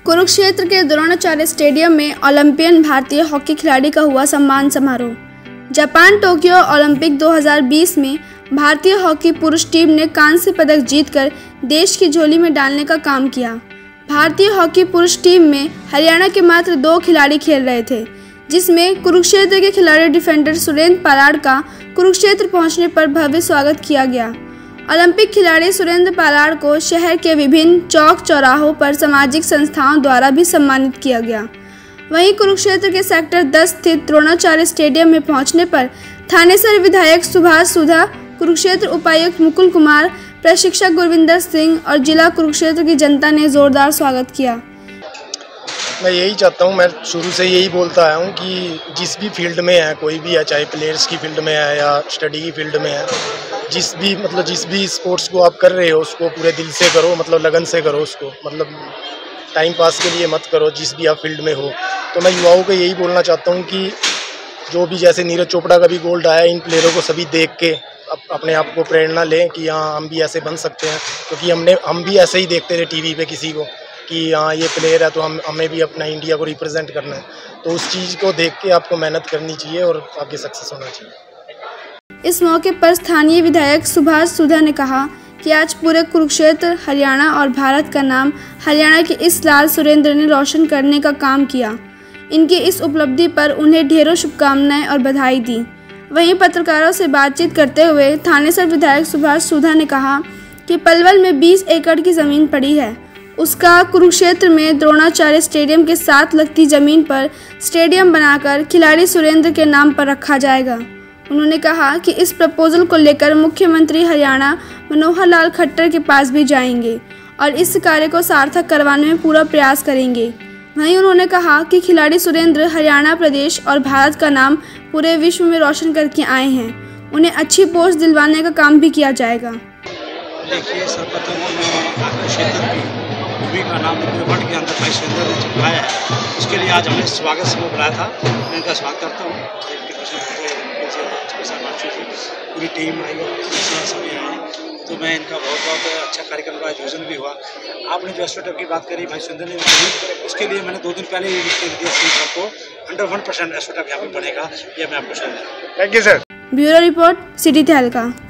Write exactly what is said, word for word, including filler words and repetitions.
कुरुक्षेत्र के द्रोणाचार्य स्टेडियम में ओलंपियन भारतीय हॉकी खिलाड़ी का हुआ सम्मान समारोह। जापान टोक्यो ओलंपिक दो हज़ार बीस में भारतीय हॉकी पुरुष टीम ने कांस्य पदक जीतकर देश की झोली में डालने का काम किया। भारतीय हॉकी पुरुष टीम में हरियाणा के मात्र दो खिलाड़ी खेल रहे थे, जिसमें कुरुक्षेत्र के खिलाड़ी डिफेंडर सुरेंद्र पालाड़ का कुरुक्षेत्र पहुंचने पर भव्य स्वागत किया गया। ओलंपिक खिलाड़ी सुरेंद्र पालाड़ को शहर के विभिन्न चौक चौराहों पर सामाजिक संस्थाओं द्वारा भी सम्मानित किया गया। वहीं कुरुक्षेत्र के सेक्टर दस स्थित द्रोणाचार्य स्टेडियम में पहुंचने पर थानेसर विधायक सुभाष सुधा, कुरुक्षेत्र उपायुक्त मुकुल कुमार, प्रशिक्षक गुरविंदर सिंह और जिला कुरुक्षेत्र की जनता ने जोरदार स्वागत किया। मैं यही चाहता हूँ, मैं शुरू से यही बोलता आया हूँ कि जिस भी फील्ड में है, कोई भी है, चाहे प्लेयर्स की फील्ड में है या स्टडी की फील्ड में है, जिस भी मतलब जिस भी स्पोर्ट्स को आप कर रहे हो उसको पूरे दिल से करो, मतलब लगन से करो उसको, मतलब टाइम पास के लिए मत करो। जिस भी आप फील्ड में हो, तो मैं युवाओं को यही बोलना चाहता हूँ कि जो भी, जैसे नीरज चोपड़ा का भी गोल्ड आया, इन प्लेयरों को सभी देख के अप, अपने आप को प्रेरणा लें कि हाँ हम भी ऐसे बन सकते हैं, क्योंकि हमने हम भी ऐसे ही देखते थे टीवी पे किसी को कि हाँ ये प्लेयर है तो हम हमें भी अपना इंडिया को रिप्रेजेंट करना है। तो उस चीज़ को देख के आपको मेहनत करनी चाहिए और आगे सक्सेस होना चाहिए। इस मौके पर स्थानीय विधायक सुभाष सुधा ने कहा कि आज पूरे कुरुक्षेत्र, हरियाणा और भारत का नाम हरियाणा के इस लाल सुरेंद्र ने रोशन करने का काम किया। इनकी इस उपलब्धि पर उन्हें ढेरों शुभकामनाएं और बधाई दी। वहीं पत्रकारों से बातचीत करते हुए थानेसर विधायक सुभाष सुधा ने कहा कि पलवल में बीस एकड़ की ज़मीन पड़ी है, उसका कुरुक्षेत्र में द्रोणाचार्य स्टेडियम के साथ लगती ज़मीन पर स्टेडियम बनाकर खिलाड़ी सुरेंद्र के नाम पर रखा जाएगा। उन्होंने कहा कि इस प्रपोजल को लेकर मुख्यमंत्री हरियाणा मनोहर लाल खट्टर के पास भी जाएंगे और इस कार्य को सार्थक करवाने में पूरा प्रयास करेंगे। वहीं उन्होंने कहा कि खिलाड़ी सुरेंद्र हरियाणा, प्रदेश और भारत का नाम पूरे विश्व में रोशन करके आए हैं। उन्हें अच्छी पोस्ट दिलवाने का काम भी किया जाएगा। देखिए, सर्वप्रथम मैं क्षेत्र की भूमि का नाम पूरे वर्ल्ड के अंदर भाई सुरेंद्र ने चिपकाया है, उसके लिए आज हमने स्वागत समारोह बुलाया था। मैं इनका स्वागत करता हूँ। पूरी टीम आई और सभी आए, तो मैं इनका बहुत बहुत अच्छा कार्यक्रम का आयोजन भी हुआ। आपने जो एस्ट्रोटप की बात करी भाई सुरेंद्र ने कही, उसके लिए मैंने दो दिन पहले ही लिख के दिया आपको, हंड्रेड वन परसेंट एस्ट्रोटप यहाँ पे बनेगा, ये मैं आपको शायद। Thank you sir. Bureau report, city तहलका।